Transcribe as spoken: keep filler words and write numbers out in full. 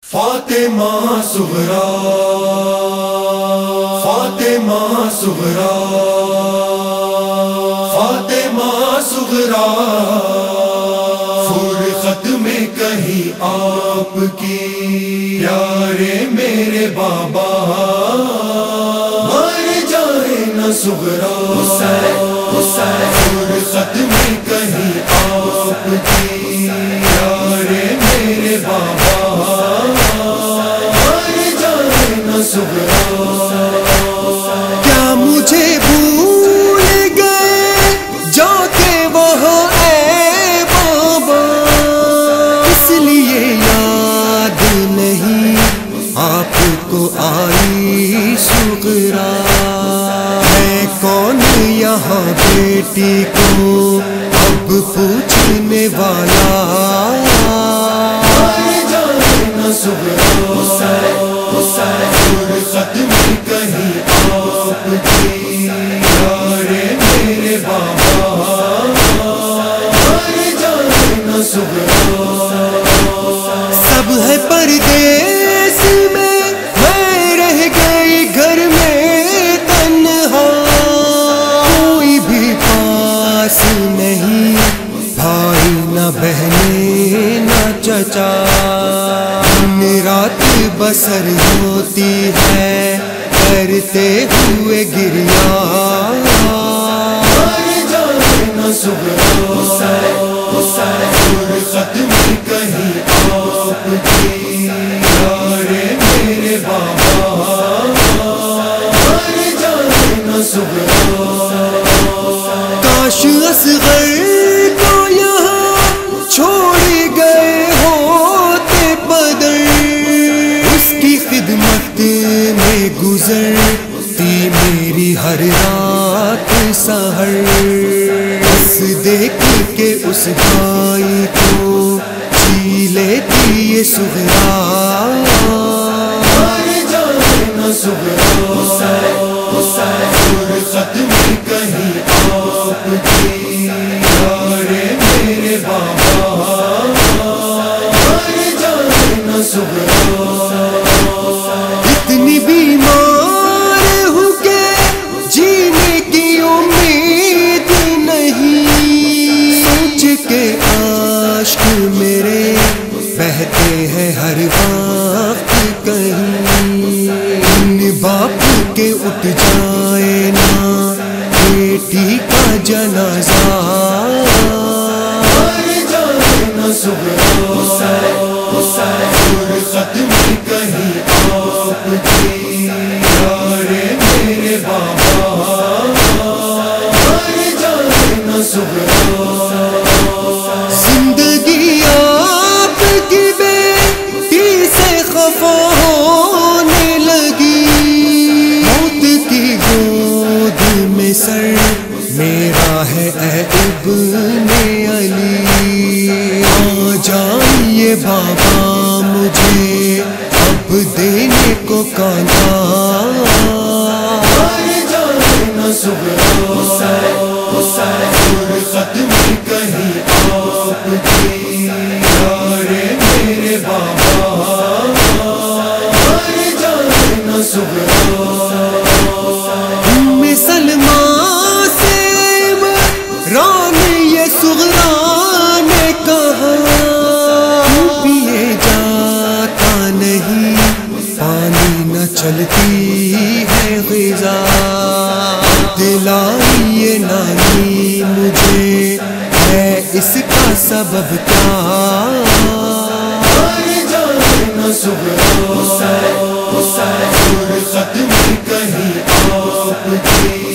فاطمہ صغرا فاطمہ صغرا فاطمہ صغرا فرقت میں کہیں آپ کی پیارے میرے بابا مر جائے نہ صغرا حسین حسین فرقت میں کہیں آپ کی پیارے میرے بابا کیا مجھے بھول گئے جو کہ وہاں اے بابا، اس لیے یاد نہیں آپ کو آئی صغرا؟ ہے کون یہاں بیٹی کو اب پوچھنے والا؟ فرقت میں کہیں آپ کی پیارے میرے بابا مر جائے نہ صغرا۔ سب ہے پردیس میں، میں رہ گئی گھر میں تنہا، کوئی بھی پاس نہیں، بھائی نہ بہنیں نہ چچا، رات بسر ہوتی ہے کرتے ہوئے گریا۔ مر جائے نہ صغرا فرقت میں کہیں آپ کی پیارے میرے بابا مر جائے نہ صغرا۔ کاش اصغر کو یہاں چھوڑ گئے ہوتے بدر، خدمت میں گزرتی میری ہر رات سحر، بس دیکھ کے اس بھائی کو جی لیتی یہ صغرا۔ مر جائے نہ صغرا فرقت میں کہیں آپ کی پیارے میرے بابا مر جائے نہ صغرا۔ اتنی بیمار ہوں کہ جینے کی امید نہیں، سوچ کے عاشق میرے بہتے ہیں ہر وقت کہیں، ان باپ کے اٹھ جائے نا بیٹی کا جنازہ۔ مر جائے نہ صغرا فرقت میں کہیں آپ کی پیارے میرے بابا مر جائے نہ صغرا۔ زندگی آپ کی بیٹی سے خفا ہونے لگی، موت کی گود میں سر میرا ہے اے ابن علی، آ جائیے بابا مجھے اب دینے کو کانا۔ مر جائے نہ صغرا فرقت میں کہیں آپ کی پیارے میرے بابا مر جائے نہ صغرا۔ ام سلمہ سے رام یہ صغرا نے کہا، پیے جاتا نہیں پانی نہ چلتی ہے غذا، دلائیے نانی مجھے ہے اس کا سبب کیا؟ مر جائے نہ صغرا فرقت میں کہیں آپ کی